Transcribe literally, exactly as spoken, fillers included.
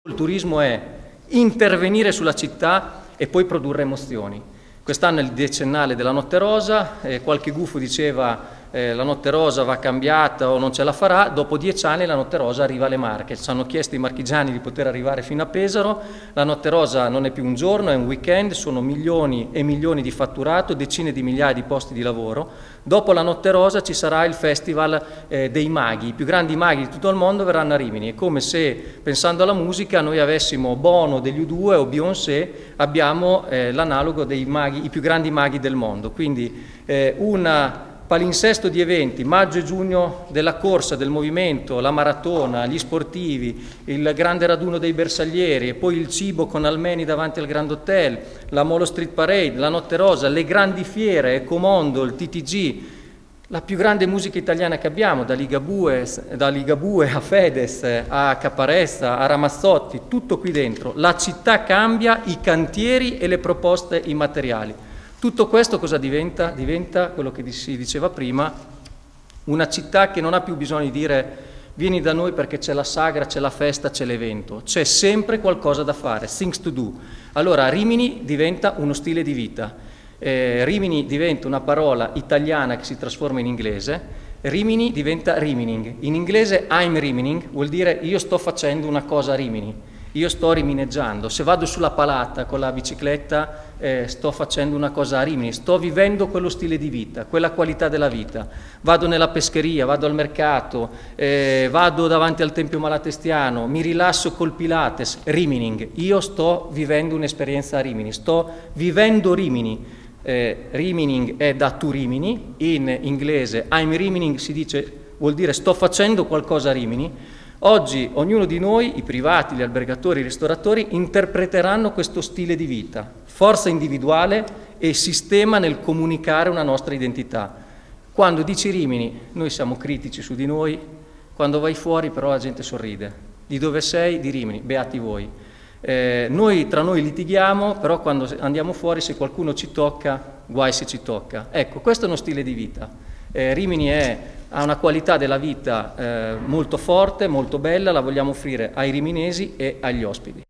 Il turismo è intervenire sulla città e poi produrre emozioni. Quest'anno è il decennale della Notte Rosa, eh, qualche gufo diceva eh, la Notte Rosa va cambiata o non ce la farà, dopo dieci anni la Notte Rosa arriva alle Marche, ci hanno chiesto i marchigiani di poter arrivare fino a Pesaro, la Notte Rosa non è più un giorno, è un weekend, sono milioni e milioni di fatturato, decine di migliaia di posti di lavoro. Dopo la Notte Rosa ci sarà il Festival eh, dei maghi, i più grandi maghi di tutto il mondo verranno a Rimini, è come se pensando alla musica noi avessimo Bono degli U due o Beyoncé, abbiamo eh, l'analogo dei maghi, i più grandi maghi del mondo, quindi eh, un palinsesto di eventi, maggio e giugno della corsa, del movimento, la maratona, gli sportivi, il grande raduno dei bersaglieri e poi il cibo con Almeni davanti al Grand Hotel, la Molo Street Parade, la Notte Rosa, le grandi fiere, Ecomondo, il T T G, la più grande musica italiana che abbiamo, da Ligabue, da Ligabue a Fedez, a Caparezza, a Ramazzotti, tutto qui dentro. La città cambia, i cantieri e le proposte immateriali. Tutto questo cosa diventa? Diventa quello che si diceva prima, una città che non ha più bisogno di dire vieni da noi perché c'è la sagra, c'è la festa, c'è l'evento, c'è sempre qualcosa da fare, things to do. Allora Rimini diventa uno stile di vita, eh, Rimini diventa una parola italiana che si trasforma in inglese, Rimini diventa Rimining, in inglese I'm Rimining vuol dire io sto facendo una cosa a Rimini. Io sto rimineggiando, se vado sulla palata con la bicicletta eh, sto facendo una cosa a Rimini, sto vivendo quello stile di vita, quella qualità della vita. Vado nella pescheria, vado al mercato, eh, vado davanti al Tempio Malatestiano, mi rilasso col Pilates, Rimining. Io sto vivendo un'esperienza a Rimini, sto vivendo Rimini. Eh, Rimining è da tu Rimini, in inglese I'm Rimining si dice, vuol dire sto facendo qualcosa a Rimini. Oggi ognuno di noi, i privati, gli albergatori, i ristoratori, interpreteranno questo stile di vita, forza individuale e sistema nel comunicare una nostra identità. Quando dici Rimini, noi siamo critici su di noi, quando vai fuori però la gente sorride. Di dove sei? Di Rimini, beati voi. Eh, noi tra noi litighiamo, però quando andiamo fuori se qualcuno ci tocca, guai se ci tocca. Ecco, questo è uno stile di vita. Eh, Rimini è, ha una qualità della vita eh, molto forte, molto bella, la vogliamo offrire ai riminesi e agli ospiti.